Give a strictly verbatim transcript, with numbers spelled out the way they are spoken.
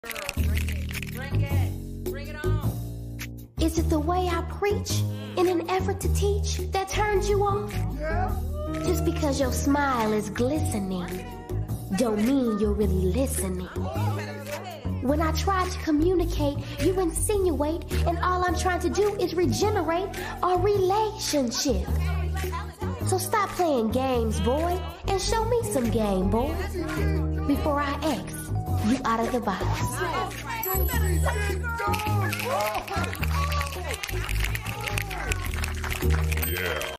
Bring it. Bring it on. Is it the way I preach in an effort to teach that turns you off? Just because your smile is glistening don't mean you're really listening. When I try to communicate, you insinuate, and all I'm trying to do is regenerate our relationship. So stop playing games, boy, and show me some game, boy, before I X you out of the box. Yeah.